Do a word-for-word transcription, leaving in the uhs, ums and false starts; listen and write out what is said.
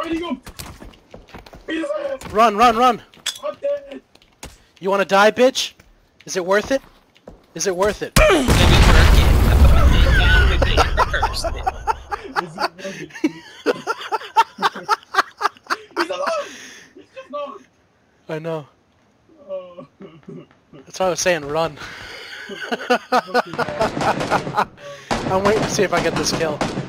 Where'd he go? Run, run, run! I'm dead. You wanna die, bitch? Is it worth it? Is it worth it? Maybe work it. That's what I'm saying. Down with it first. Is it worth it? He's alive! He's just gone! I know. Oh. That's why I was saying run. I'm waiting to see if I get this kill.